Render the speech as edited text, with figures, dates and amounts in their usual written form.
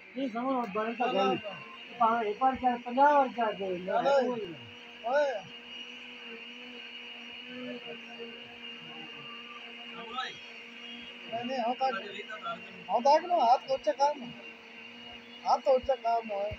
नहीं समझ बड़े का गल एक बार चार 50 बार चार दे ओए नहीं होता कि ना हाथ कोचा काम हाथ तो उच्चा काम है